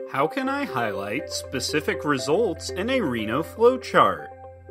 How can I highlight specific results in a RENO Flowchart?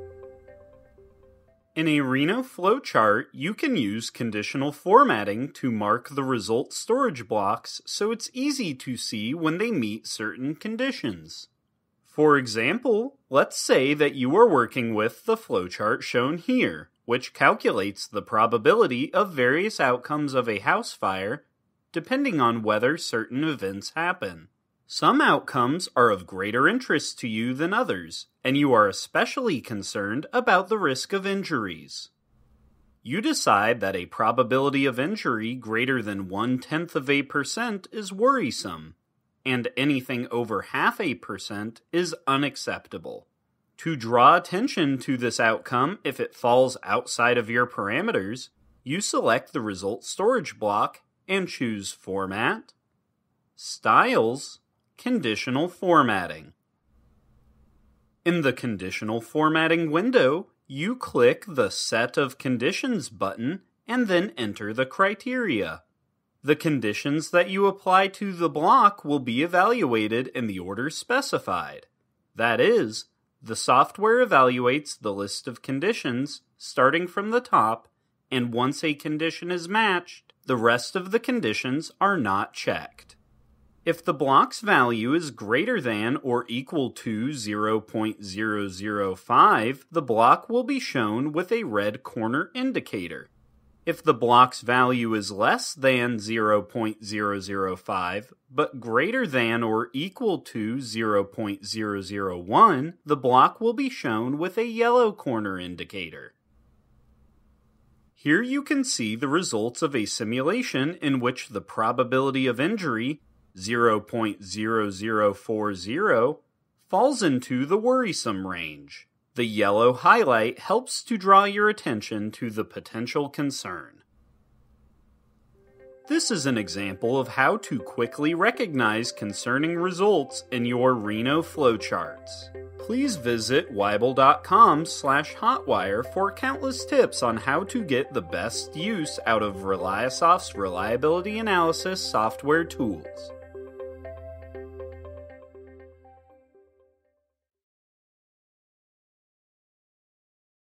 In a RENO Flowchart, you can use conditional formatting to mark the result storage blocks so it's easy to see when they meet certain conditions. For example, let's say that you are working with the flowchart shown here, which calculates the probability of various outcomes of a house fire depending on whether certain events happen. Some outcomes are of greater interest to you than others, and you are especially concerned about the risk of injuries. You decide that a probability of injury greater than 0.1% is worrisome, and anything over 0.5% is unacceptable. To draw attention to this outcome if it falls outside of your parameters, you select the result storage block and choose Format, Styles, Conditional Formatting. In the Conditional Formatting window, you click the Set of Conditions button and then enter the criteria. The conditions that you apply to the block will be evaluated in the order specified. That is, the software evaluates the list of conditions starting from the top, and once a condition is matched, the rest of the conditions are not checked. If the block's value is greater than or equal to 0.005, the block will be shown with a red corner indicator. If the block's value is less than 0.005, but greater than or equal to 0.001, the block will be shown with a yellow corner indicator. Here you can see the results of a simulation in which the probability of injury 0.0040 falls into the worrisome range. The yellow highlight helps to draw your attention to the potential concern. This is an example of how to quickly recognize concerning results in your RENO flowcharts. Please visit Weibull.com/hotwire for countless tips on how to get the best use out of ReliaSoft's reliability analysis software tools.